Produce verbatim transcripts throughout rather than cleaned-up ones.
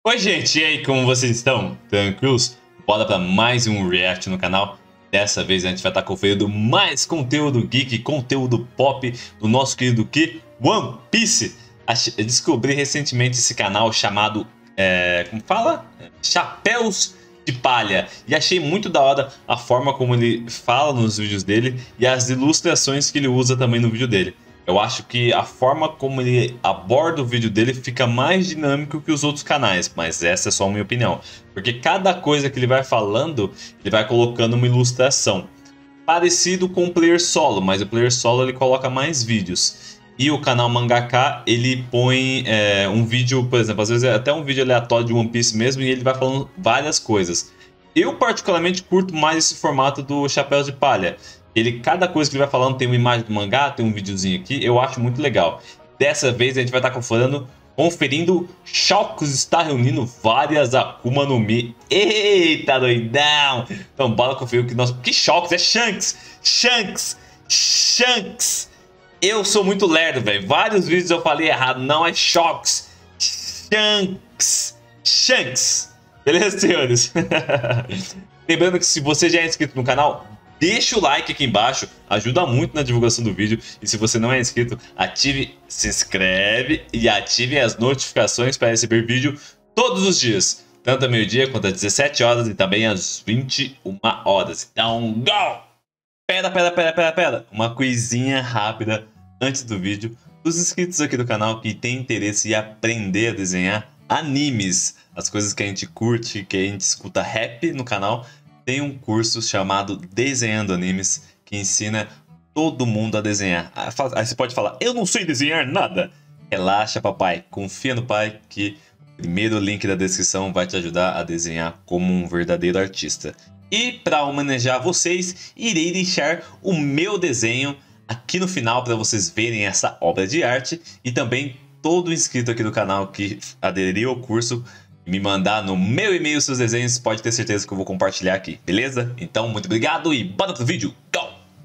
Oi gente, e aí, como vocês estão? Tranquilos? Bora para mais um react no canal. Dessa vez a gente vai estar conferindo mais conteúdo geek, conteúdo pop do nosso querido que One Piece. Eu descobri recentemente esse canal chamado, é, como fala? Chapéus de Palha. E achei muito da hora a forma como ele fala nos vídeos dele e as ilustrações que ele usa também no vídeo dele. Eu acho que a forma como ele aborda o vídeo dele fica mais dinâmico que os outros canais, mas essa é só a minha opinião. Porque cada coisa que ele vai falando, ele vai colocando uma ilustração. Parecido com o Player Solo, mas o Player Solo ele coloca mais vídeos. E o canal Mangaka, ele põe é, um vídeo, por exemplo, às vezes é até um vídeo aleatório de One Piece mesmo, e ele vai falando várias coisas. Eu particularmente curto mais esse formato do Chapéu de Palha. Ele, cada coisa que ele vai falando tem uma imagem do mangá, tem um videozinho aqui, eu acho muito legal. Dessa vez a gente vai estar conferindo, conferindo Shanks está reunindo várias Akuma no Mi. Eita, doidão! Então bora conferir o que nós... Que Shanks? É Shanks! Shanks! Shanks! Eu sou muito lerdo, velho. Vários vídeos eu falei errado, não é Shanks. Shanks! Shanks! Beleza, senhores? Lembrando que se você já é inscrito no canal, deixa o like aqui embaixo, ajuda muito na divulgação do vídeo. E se você não é inscrito, ative, se inscreve e ative as notificações para receber vídeo todos os dias. Tanto ao meio-dia quanto às dezessete horas e também às vinte e uma horas. Então, go! Pera, pera, pera, pera, pera. Uma coisinha rápida antes do vídeo. Os inscritos aqui do canal que têm interesse em aprender a desenhar animes, as coisas que a gente curte, que a gente escuta rap no canal, tem um curso chamado Desenhando Animes, que ensina todo mundo a desenhar. Aí você pode falar, eu não sei desenhar nada. Relaxa, papai. Confia no pai que o primeiro link da descrição vai te ajudar a desenhar como um verdadeiro artista. E para homenagear vocês, irei deixar o meu desenho aqui no final para vocês verem essa obra de arte. E também todo inscrito aqui do canal que aderiu ao curso, me mandar no meu e-mail seus desenhos, pode ter certeza que eu vou compartilhar aqui, beleza? Então, muito obrigado e bora pro vídeo, go!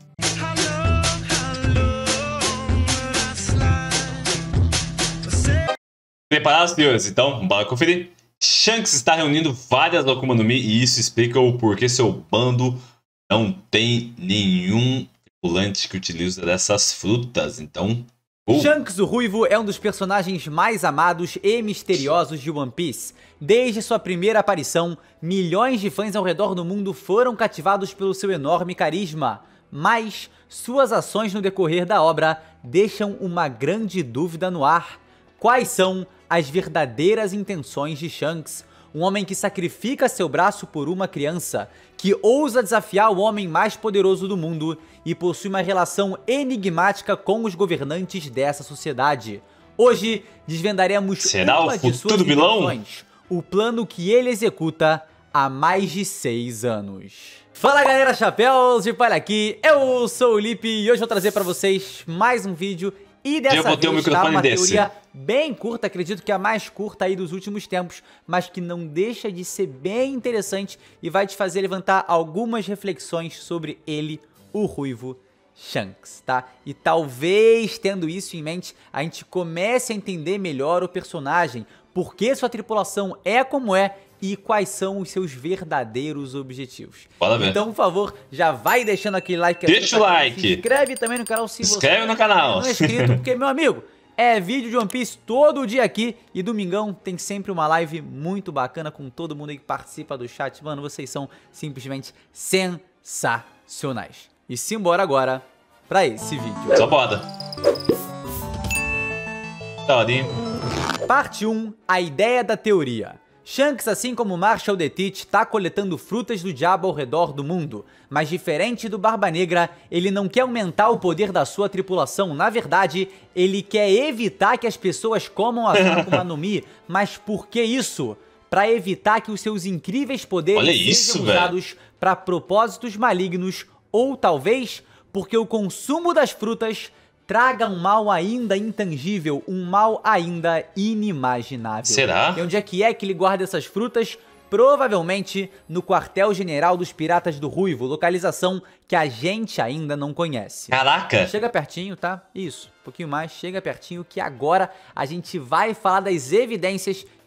Preparados, senhores? Então, bora conferir. Shanks está reunindo várias Akuma no Mi e isso explica o porquê seu bando não tem nenhum tripulante que utiliza dessas frutas, então... Uh. Shanks, o Ruivo, é um dos personagens mais amados e misteriosos de One Piece. Desde sua primeira aparição, milhões de fãs ao redor do mundo foram cativados pelo seu enorme carisma. Mas suas ações no decorrer da obra deixam uma grande dúvida no ar. Quais são as verdadeiras intenções de Shanks? Um homem que sacrifica seu braço por uma criança, que ousa desafiar o homem mais poderoso do mundo e possui uma relação enigmática com os governantes dessa sociedade. Hoje desvendaremos Será uma o de suas futuro vilão? intenções, o plano que ele executa há mais de seis anos. Fala galera, Chapéus de Palha aqui, eu sou o Lipe e hoje vou trazer para vocês mais um vídeo. E dessa Eu botei vez o microfone tá uma desse. teoria bem curta, acredito que é a mais curta aí dos últimos tempos, mas que não deixa de ser bem interessante e vai te fazer levantar algumas reflexões sobre ele, o Ruivo Shanks, tá? E talvez, tendo isso em mente, a gente comece a entender melhor o personagem, por que sua tripulação é como é e quais são os seus verdadeiros objetivos. Bora ver. Então, por favor, já vai deixando aquele like. Deixa o like. Se inscreve também no canal se você inscreve no canal. não é inscrito, porque, meu amigo, é vídeo de One Piece todo dia aqui. E domingão tem sempre uma live muito bacana com todo mundo aí que participa do chat. Mano, vocês são simplesmente sensacionais. E simbora agora pra esse vídeo. Só bora. Tá, Odinho. Parte um. A ideia da teoria. Shanks, assim como Marshall the Teach, está coletando frutas do diabo ao redor do mundo, mas diferente do Barba Negra, ele não quer aumentar o poder da sua tripulação. Na verdade, ele quer evitar que as pessoas comam as Akuma no Mi. Mas por que isso? Para evitar que os seus incríveis poderes Olha sejam isso, usados para propósitos malignos, ou talvez porque o consumo das frutas traga um mal ainda intangível, um mal ainda inimaginável. Será? E onde é que é que ele guarda essas frutas? Provavelmente no quartel-general dos Piratas do Ruivo, localização que a gente ainda não conhece. Caraca! Chega pertinho, tá? Isso, um pouquinho mais, chega pertinho que agora a gente vai falar das evidências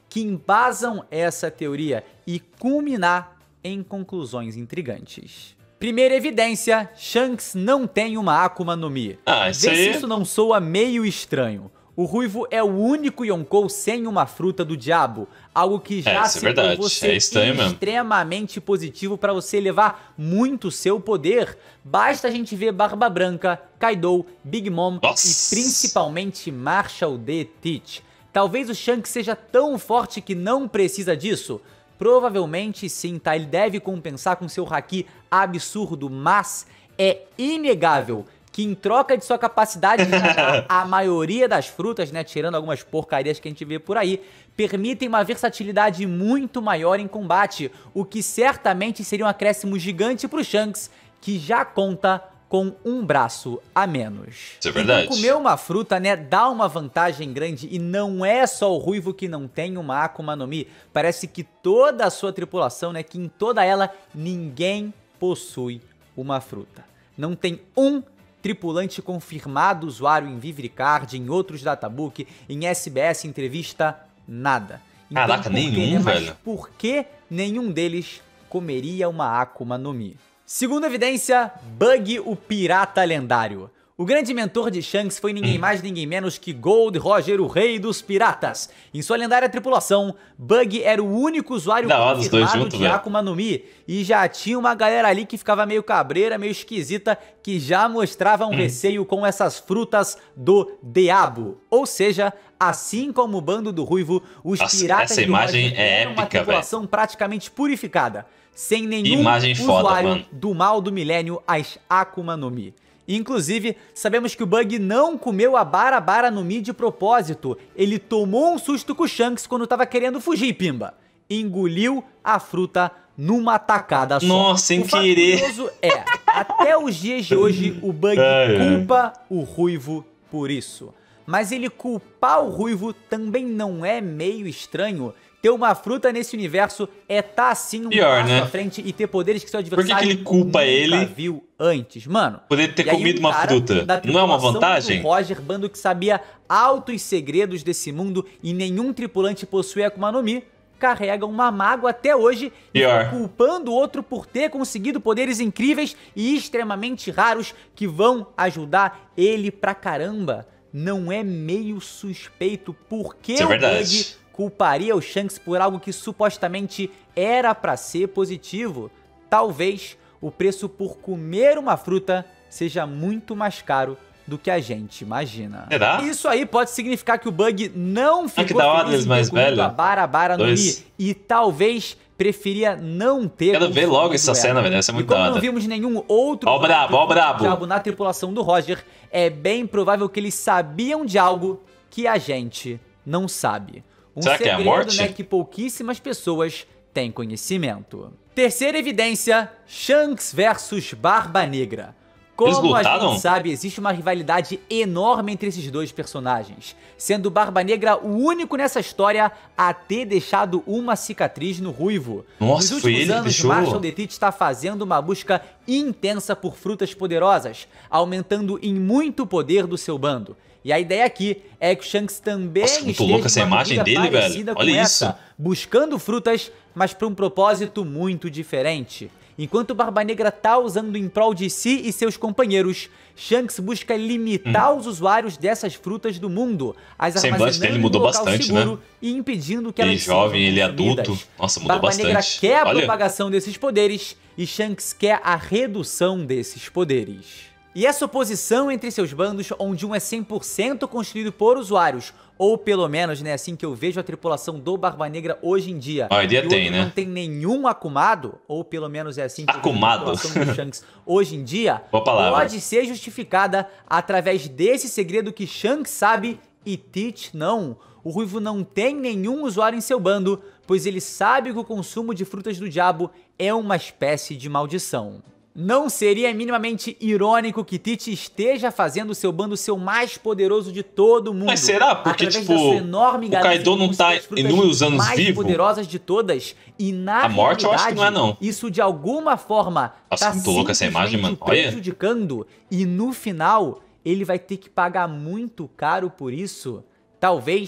que embasam essa teoria e culminar em conclusões intrigantes. Primeira evidência, Shanks não tem uma Akuma no Mi. Ah, isso Vê aí... se isso não soa meio estranho. O Ruivo é o único Yonkou sem uma fruta do diabo, algo que já é, se provou ser é extremamente positivo para você elevar muito seu poder. Basta a gente ver Barba Branca, Kaido, Big Mom Nossa. e principalmente Marshall D. Teach. Talvez o Shanks seja tão forte que não precisa disso. Provavelmente sim, tá? Ele deve compensar com seu haki absurdo, mas é inegável que em troca de sua capacidade de nadar, a maioria das frutas, né, tirando algumas porcarias que a gente vê por aí, permitem uma versatilidade muito maior em combate, o que certamente seria um acréscimo gigante pro Shanks, que já conta com um braço a menos. Isso é verdade. Então comer uma fruta, né, dá uma vantagem grande, e não é só o Ruivo que não tem uma Akuma no Mi. Parece que toda a sua tripulação, né, que em toda ela ninguém possui uma fruta. Não tem um tripulante confirmado usuário em Vivricard, em outros databook, em S B S entrevista, nada. Então, Caraca, por quê, nenhum, né? Mas velho. por que nenhum deles comeria uma Akuma no Mi? Segunda evidência, Bug, o pirata lendário. O grande mentor de Shanks foi ninguém mais, ninguém menos que Gold Roger, o rei dos piratas. Em sua lendária tripulação, Bug era o único usuário Da hora, os dois confirmado juntos, de velho. Akuma no Mi. E já tinha uma galera ali que ficava meio cabreira, meio esquisita, que já mostrava um Hum. receio com essas frutas do diabo. Ou seja, assim como o bando do Ruivo, os Nossa, piratas essa de imagem Roger é eram uma épica, tripulação praticamente purificada, sem nenhum imagem foda, usuário mano. do mal do milênio, as Akuma no Mi. Inclusive, sabemos que o Bug não comeu a Barabara no Mi de propósito. Ele tomou um susto com o Shanks quando tava querendo fugir, Pimba. Engoliu a fruta numa tacada só. Nossa, sem o fato querer. curioso é, até os dias de hoje, o Bug Ai, ai. culpa o Ruivo por isso. Mas ele culpar o Ruivo também não é meio estranho? Ter uma fruta nesse universo é tá assim um Pior, passo né? à frente e ter poderes que seu que que adversário ele culpa nunca ele? viu antes, mano. Poder ter E aí comido um uma cara fruta. da Não é uma tripulação vantagem? do Roger, bando que sabia altos segredos desse mundo e nenhum tripulante possui Akuma no Mi, carrega uma mágoa até hoje e Pior. fica culpando o outro por ter conseguido poderes incríveis e extremamente raros que vão ajudar ele pra caramba. Não é meio suspeito porque Isso é o verdade. Bug culparia o Shanks por algo que supostamente era pra ser positivo? Talvez o preço por comer uma fruta seja muito mais caro do que a gente imagina. Será? Isso aí pode significar que o Bug não ficou que da hora feliz eles em mais ter comido velho. a Barabara no Dois. Mi e talvez preferia não ter Quero ver consumido logo essa ela. cena, velho. Essa é E muito como da não hora. vimos nenhum outro Ó o brabo, ó o brabo. diabo na tripulação do Roger, é bem provável que eles sabiam de algo que a gente não sabe. Um Será que é a segredo, morte? né, que pouquíssimas pessoas têm conhecimento. Terceira evidência, Shanks versus Barba Negra. Como Eles a lutaram? gente sabe, existe uma rivalidade enorme entre esses dois personagens, sendo Barba Negra o único nessa história a ter deixado uma cicatriz no Ruivo. Nossa, Nos foi últimos ele que anos, deixou? Marshall D. Teach está fazendo uma busca intensa por frutas poderosas, aumentando em muito o poder do seu bando. E a ideia aqui é que o Shanks também Nossa, muito esteja louca essa numa imagem corrida dele, velho. parecida com Olha essa, isso. buscando frutas, mas para um propósito muito diferente. Enquanto Barba Negra tá usando em prol de si e seus companheiros, Shanks busca limitar os usuários dessas frutas do mundo, as Hum. O semblante armazenando dele mudou em um local bastante, seguro né? e impedindo que Ele elas jovem, sejam ele consumidas. adulto. Nossa, mudou Barba Negra bastante. quer a Olha. propagação desses poderes e Shanks quer a redução desses poderes. E essa oposição entre seus bandos, onde um é cem por cento construído por usuários, ou pelo menos, né, assim que eu vejo a tripulação do Barba Negra hoje em dia, A ideia e o tem, outro né? não tem nenhum akumado, ou pelo menos é assim que Akumado. eu vejo a tripulação do Shanks hoje em dia, Boa palavra. pode ser justificada através desse segredo que Shanks sabe e Teach não. O Ruivo não tem nenhum usuário em seu bando, pois ele sabe que o consumo de frutas do diabo é uma espécie de maldição. Não seria minimamente irônico que Teach esteja fazendo seu bando ser o mais poderoso de todo mundo? Mas será? Porque, através tipo, da sua enorme o ganância Kaido de não tá conseguir as frutas inúmeros anos mais vivo? poderosas de todas. E na A morte eu acho que não é, realidade, não. isso de alguma forma Nossa, tá muito louca essa imagem, mano. simplesmente Olha. prejudicando. E no final, ele vai ter que pagar muito caro por isso. Talvez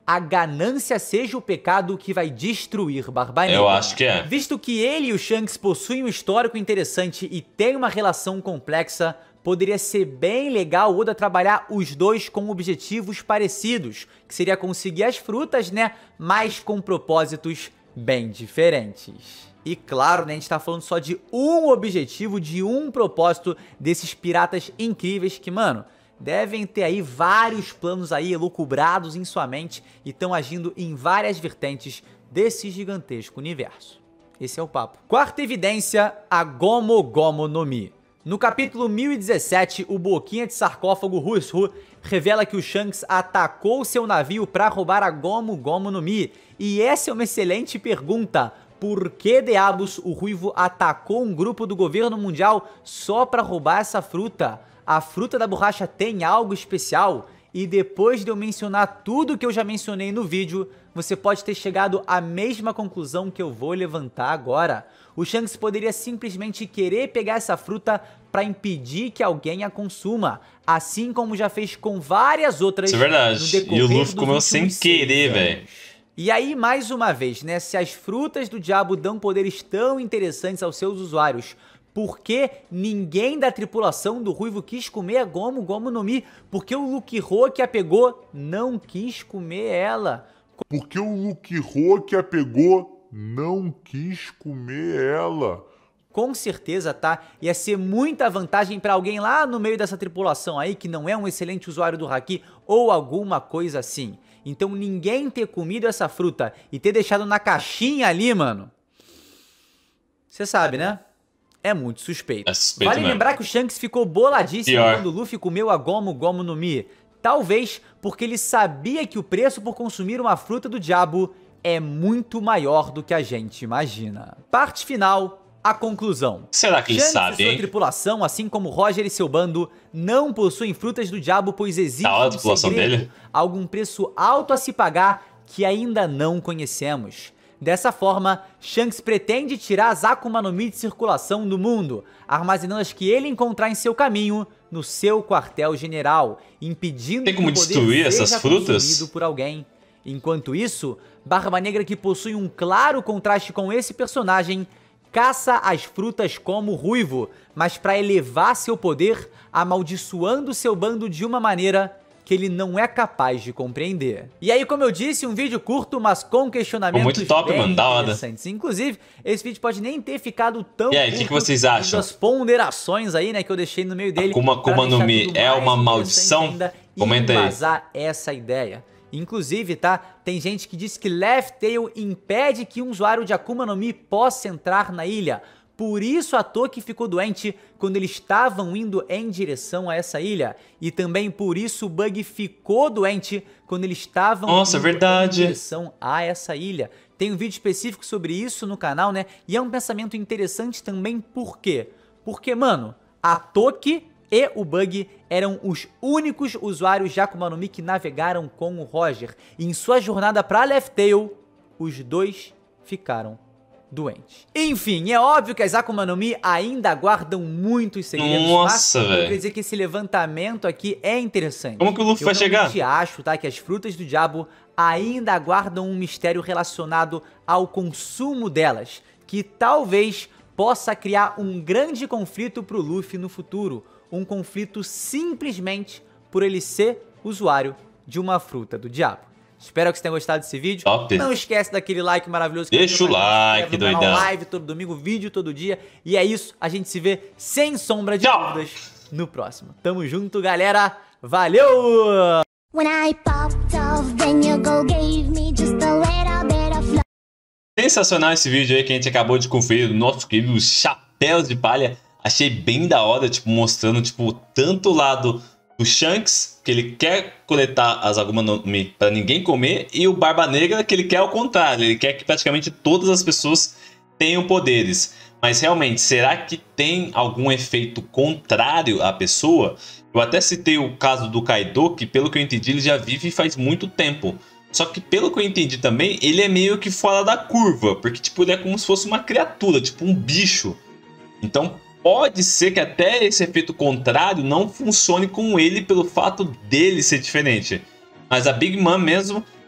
a ganância seja o pecado que vai destruir Barba Negra. Eu acho que é. Visto que ele e o Shanks possuem um histórico interessante e têm uma relação complexa, poderia ser bem legal o Oda trabalhar os dois com objetivos parecidos, que seria conseguir as frutas, né, mas com propósitos bem diferentes. E claro, né, a gente tá falando só de um objetivo, de um propósito desses piratas incríveis que, mano, devem ter aí vários planos aí elucubrados em sua mente e estão agindo em várias vertentes desse gigantesco universo. Esse é o papo. Quarta evidência, a Gomu Gomu no Mi. No capítulo mil e dezessete, o Boquinha de Sarcófago Hushu revela que o Shanks atacou seu navio para roubar a Gomu Gomu no Mi. E essa é uma excelente pergunta. Por que diabos o Ruivo atacou um grupo do governo mundial só para roubar essa fruta? A fruta da borracha tem algo especial? E depois de eu mencionar tudo que eu já mencionei no vídeo, você pode ter chegado à mesma conclusão que eu vou levantar agora. O Shanks poderia simplesmente querer pegar essa fruta para impedir que alguém a consuma, assim como já fez com várias outras. Isso é verdade. E o Luffy comeu sem querer, velho. E aí, mais uma vez, né, se as frutas do diabo dão poderes tão interessantes aos seus usuários, por que ninguém da tripulação do Ruivo quis comer a Gomu Gomu no Mi? Porque o Lucky Roa que a pegou não quis comer ela. Porque o Lucky Roa que a pegou não quis comer ela. Com certeza, tá? Ia ser muita vantagem pra alguém lá no meio dessa tripulação aí que não é um excelente usuário do Haki ou alguma coisa assim. Então ninguém ter comido essa fruta e ter deixado na caixinha ali, mano, você sabe, né? É muito suspeito. É suspeito vale mesmo. lembrar que o Shanks ficou boladíssimo Pior. quando o Luffy comeu a Gomu Gomu no Mi. Talvez porque ele sabia que o preço por consumir uma fruta do diabo é muito maior do que a gente imagina. Parte final, a conclusão. Será que ele Shanks sabe, e sua hein? tripulação, assim como Roger e seu bando, não possuem frutas do diabo, pois existe Da hora a um tripulação segredo, dele. algum preço alto a se pagar que ainda não conhecemos. Dessa forma, Shanks pretende tirar as Akuma no Mi de circulação do mundo, armazenando as que ele encontrar em seu caminho no seu quartel-general, impedindo Tem como que o poder destruir essas seja frutas? consumido por alguém. Enquanto isso, Barba Negra, que possui um claro contraste com esse personagem, caça as frutas como Ruivo, mas para elevar seu poder, amaldiçoando seu bando de uma maneira que ele não é capaz de compreender. E aí, como eu disse, um vídeo curto, mas com questionamentos muito top, bem mano, da hora. interessantes. Inclusive, esse vídeo pode nem ter ficado tão E aí, o curto que que vocês acham? das ponderações aí, né, que eu deixei no meio dele. Akuma pra Akuma no deixar Mi tudo é mais uma interessante maldição? ainda e Comenta aí. embasar essa ideia. Inclusive, tá, tem gente que diz que Laugh Tale impede que um usuário de Akuma no Mi possa entrar na ilha. Por isso a Toki ficou doente quando eles estavam indo em direção a essa ilha. E também por isso o Bug ficou doente quando eles estavam Nossa, indo verdade. em direção a essa ilha. Tem um vídeo específico sobre isso no canal, né? E é um pensamento interessante também, por quê? Porque, mano, a Toki e o Bug eram os únicos usuários de Akuma no Mi que navegaram com o Roger. E em sua jornada pra Laugh Tale, os dois ficaram doentes. Enfim, é óbvio que as Akuma no Mi ainda guardam muitos segredos. Nossa, mas eu velho. queria dizer que esse levantamento aqui é interessante. Como que o Luffy vai chegar? Eu acho, tá, que as frutas do diabo ainda guardam um mistério relacionado ao consumo delas, que talvez possa criar um grande conflito pro Luffy no futuro. Um conflito simplesmente por ele ser usuário de uma fruta do diabo. Espero que você tenha gostado desse vídeo. Top. Não esquece daquele like maravilhoso. Que Deixa o like, no canal, doidão. live todo domingo, vídeo todo dia. E é isso, a gente se vê sem sombra de Tchau. dúvidas no próximo. Tamo junto, galera. Valeu! When I popped off, then your girl gave me just a little bit of love. Sensacional esse vídeo aí que a gente acabou de conferir do nosso querido Chapéus de Palha. Achei bem da hora, tipo, mostrando, tipo, tanto o lado do Shanks, que ele quer coletar as Akuma no Mi pra ninguém comer, e o Barba Negra, que ele quer ao contrário, ele quer que praticamente todas as pessoas tenham poderes. Mas realmente, será que tem algum efeito contrário à pessoa? Eu até citei o caso do Kaido, que pelo que eu entendi, ele já vive faz muito tempo. Só que pelo que eu entendi também, ele é meio que fora da curva, porque tipo, ele é como se fosse uma criatura, tipo um bicho. Então pode ser que até esse efeito contrário não funcione com ele pelo fato dele ser diferente. Mas a Big Mom mesmo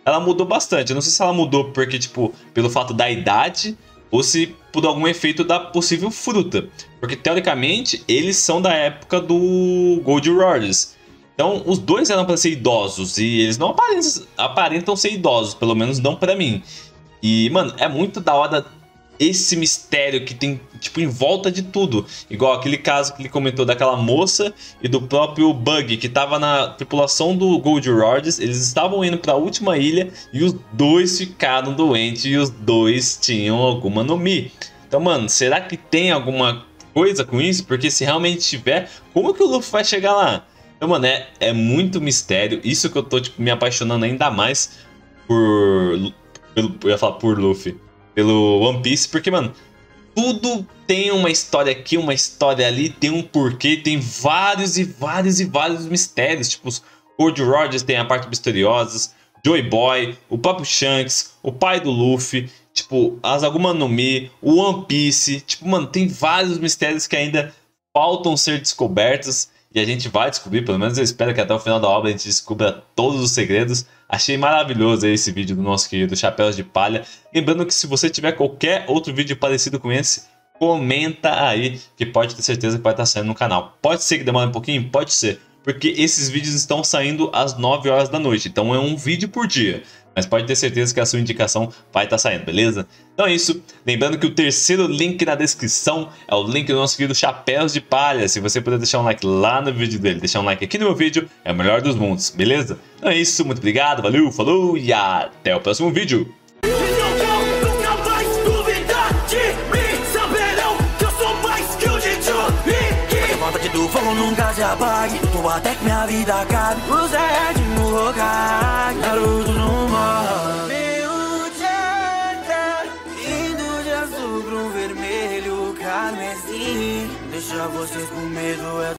ela mudou bastante. Eu não sei se ela mudou porque, tipo, pelo fato da idade ou se por algum efeito da possível fruta. Porque, teoricamente, eles são da época do Gold Roger. Então, os dois eram para ser idosos e eles não aparentam, aparentam ser idosos, pelo menos não para mim. E, mano, é muito da hora esse mistério que tem, tipo, em volta de tudo. Igual aquele caso que ele comentou daquela moça e do próprio Bug, que tava na tripulação do Gold Roger. Eles estavam indo para a última ilha e os dois ficaram doentes e os dois tinham alguma no Mi. Então, mano, será que tem alguma coisa com isso? Porque se realmente tiver, como que o Luffy vai chegar lá? Então, mano, é, é muito mistério. Isso que eu tô, tipo, me apaixonando ainda mais por... Pelo, eu ia falar por Luffy. Pelo One Piece. Porque, mano, tudo tem uma história aqui, uma história ali. Tem um porquê. Tem vários e vários e vários mistérios. Tipo, os Gold Roger tem a parte misteriosa. Joy Boy, o próprio Shanks, o pai do Luffy. Tipo, as Aguma no Mi, o One Piece. Tipo, mano, tem vários mistérios que ainda faltam ser descobertos. E a gente vai descobrir, pelo menos eu espero que até o final da obra a gente descubra todos os segredos. Achei maravilhoso esse vídeo do nosso querido Chapéus de Palha. Lembrando que se você tiver qualquer outro vídeo parecido com esse, comenta aí, que pode ter certeza que vai estar saindo no canal. Pode ser que demore um pouquinho? Pode ser, porque esses vídeos estão saindo às nove horas da noite, então é um vídeo por dia. Mas pode ter certeza que a sua indicação vai estar saindo, beleza? Então é isso. Lembrando que o terceiro link na descrição é o link do nosso querido Chapéus de Palha. Se você puder deixar um like lá no vídeo dele, deixar um like aqui no meu vídeo, é o melhor dos mundos, beleza? Então é isso. Muito obrigado, valeu, falou e até o próximo vídeo. Do fogo nunca se apague, tô até que minha vida acabe. O Zed no Hokage, Naruto no mar. Meu chakra, indo de azul pra um vermelho carmesim. Deixa vocês com medo, é